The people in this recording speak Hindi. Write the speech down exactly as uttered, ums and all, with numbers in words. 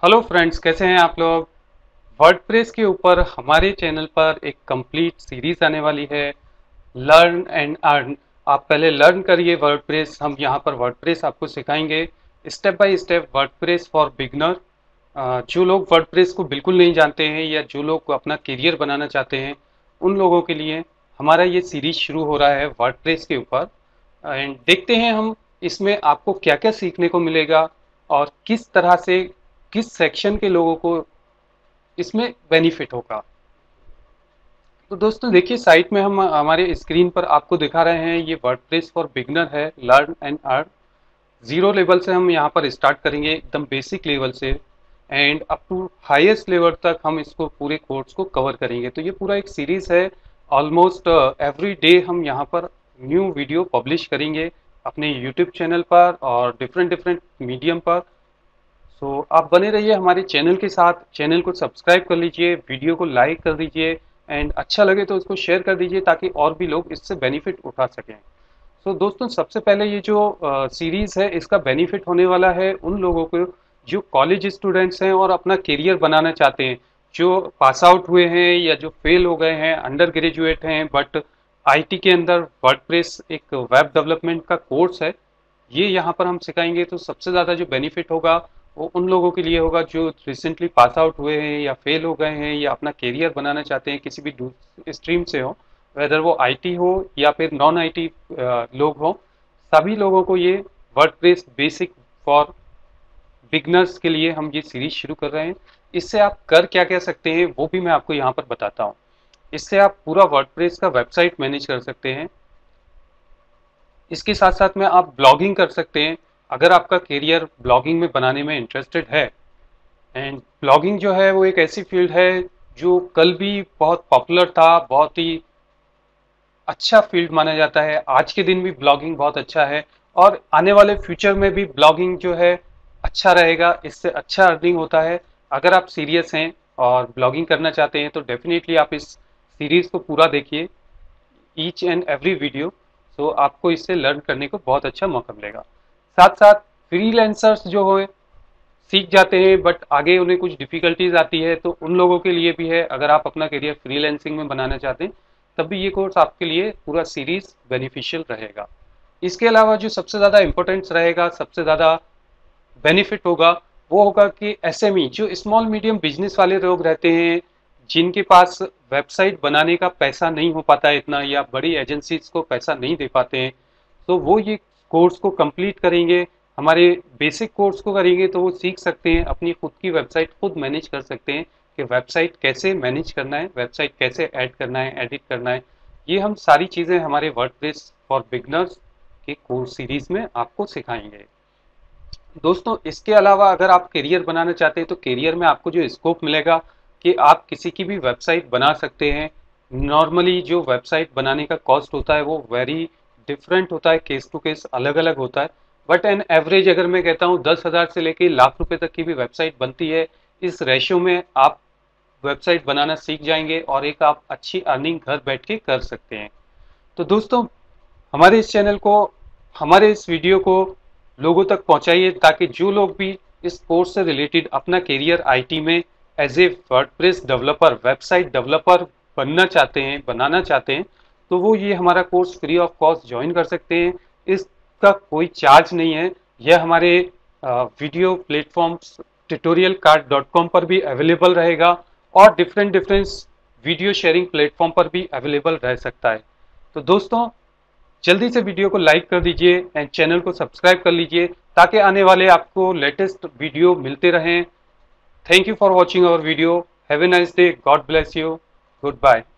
हेलो फ्रेंड्स, कैसे हैं आप लोग। वर्डप्रेस के ऊपर हमारे चैनल पर एक कंप्लीट सीरीज आने वाली है, लर्न एंड अर्न। आप पहले लर्न करिए वर्डप्रेस, हम यहाँ पर वर्डप्रेस आपको सिखाएंगे step by step. WordPress for beginner, जो लोग वर्डप्रेस को बिल्कुल नहीं जानते हैं या जो लोग अपना करियर बनाना चाहते हैं, उन लोगों के लिए हमारा ये सीरीज शुरू हो रहा है वर्डप्रेस के ऊपर। एंड देखते हैं हम इसमें आपको क्या क्या सीखने को मिलेगा और किस तरह से किस सेक्शन के लोगों को इसमें बेनिफिट होगा। तो दोस्तों देखिए, साइट में हम हमारे स्क्रीन पर आपको दिखा रहे हैं, ये वर्डप्रेस फॉर बिगनर है, learn and earn. Zero level से हम यहाँ पर स्टार्ट करेंगे, एकदम बेसिक लेवल से, and up to highest level तक हम इसको पूरे कोर्स को कवर करेंगे। तो ये पूरा एक सीरीज है। ऑलमोस्ट एवरी डे हम यहाँ पर न्यू वीडियो पब्लिश करेंगे अपने यूट्यूब चैनल पर और डिफरेंट डिफरेंट मीडियम पर। सो so, आप बने रहिए हमारे चैनल के साथ। चैनल को सब्सक्राइब कर लीजिए, वीडियो को लाइक कर दीजिए, एंड अच्छा लगे तो उसको शेयर कर दीजिए ताकि और भी लोग इससे बेनिफिट उठा सकें। सो so, दोस्तों सबसे पहले ये जो सीरीज़ है इसका बेनिफिट होने वाला है उन लोगों को जो कॉलेज स्टूडेंट्स हैं और अपना करियर बनाना चाहते हैं, जो पास आउट हुए हैं या जो फेल हो गए हैं, अंडर ग्रेजुएट हैं, बट आईटी के अंदर वर्डप्रेस एक वेब डेवलपमेंट का कोर्स है, ये यहाँ पर हम सिखाएंगे। तो सबसे ज़्यादा जो बेनिफिट होगा वो उन लोगों के लिए होगा जो रिसेंटली पास आउट हुए हैं या फेल हो गए हैं या अपना करियर बनाना चाहते हैं किसी भी स्ट्रीम से हो, वेदर वो आईटी हो या फिर नॉन आईटी लोग हो। सभी लोगों को ये वर्डप्रेस बेसिक फॉर बिगनर्स के लिए हम ये सीरीज शुरू कर रहे हैं। इससे आप कर क्या क्या सकते हैं वो भी मैं आपको यहाँ पर बताता हूँ। इससे आप पूरा वर्डप्रेस का वेबसाइट मैनेज कर सकते हैं। इसके साथ साथ में आप ब्लॉगिंग कर सकते हैं अगर आपका करियर ब्लॉगिंग में बनाने में इंटरेस्टेड है। एंड ब्लॉगिंग जो है वो एक ऐसी फील्ड है जो कल भी बहुत पॉपुलर था, बहुत ही अच्छा फील्ड माना जाता है, आज के दिन भी ब्लॉगिंग बहुत अच्छा है और आने वाले फ्यूचर में भी ब्लॉगिंग जो है अच्छा रहेगा, इससे अच्छा अर्निंग होता है। अगर आप सीरियस हैं और ब्लॉगिंग करना चाहते हैं तो डेफिनेटली आप इस सीरीज को पूरा देखिए, each and every video. So आपको इससे लर्न करने को बहुत अच्छा मौका मिलेगा। साथ साथ फ्रीलांसर्स जो हो सीख जाते हैं बट आगे उन्हें कुछ डिफिकल्टीज आती है, तो उन लोगों के लिए भी है। अगर आप अपना करियर फ्रीलांसिंग में बनाना चाहते हैं तब भी ये कोर्स आपके लिए पूरा सीरीज बेनिफिशियल रहेगा। इसके अलावा जो सबसे ज़्यादा इंपॉर्टेंस रहेगा, सबसे ज़्यादा बेनिफिट होगा, वो होगा कि एसएमई जो स्मॉल मीडियम बिजनेस वाले लोग रहते हैं, जिनके पास वेबसाइट बनाने का पैसा नहीं हो पाता है इतना, या बड़ी एजेंसीज को पैसा नहीं दे पाते हैं, तो वो ये कोर्स को कंप्लीट करेंगे, हमारे बेसिक कोर्स को करेंगे तो वो सीख सकते हैं, अपनी खुद की वेबसाइट खुद मैनेज कर सकते हैं कि वेबसाइट कैसे मैनेज करना है, वेबसाइट कैसे ऐड करना है, एडिट करना है। ये हम सारी चीज़ें हमारे वर्डप्रेस फॉर बिगनर्स के कोर्स सीरीज में आपको सिखाएंगे। दोस्तों इसके अलावा अगर आप करियर बनाना चाहते हैं तो करियर में आपको जो स्कोप मिलेगा कि आप किसी की भी वेबसाइट बना सकते हैं। नॉर्मली जो वेबसाइट बनाने का कॉस्ट होता है वो वेरी डिफरेंट होता है, केस टू केस अलग अलग होता है, बट एन एवरेज अगर मैं कहता हूँ दस हज़ार से लेके लाख रुपए तक की भी वेबसाइट बनती है। इस रेशियो में आप वेबसाइट बनाना सीख जाएंगे और एक आप अच्छी अर्निंग घर बैठ के कर सकते हैं। तो दोस्तों हमारे इस चैनल को, हमारे इस वीडियो को लोगों तक पहुंचाइए ताकि जो लोग भी इस कोर्स से रिलेटेड अपना करियर आईटी में as a WordPress developer, website developer बनना चाहते हैं, बनाना चाहते हैं, तो वो ये हमारा course free of cost join कर सकते हैं। इसका कोई चार्ज नहीं है। यह हमारे video platforms tutorial card dot com पर भी अवेलेबल रहेगा और different different video sharing platform पर भी अवेलेबल रह सकता है। तो दोस्तों जल्दी से वीडियो को लाइक कर दीजिए एंड चैनल को सब्सक्राइब कर लीजिए ताकि आने वाले आपको लेटेस्ट वीडियो मिलते रहें। Thank you for watching our video. Have a nice day. God bless you. Good bye.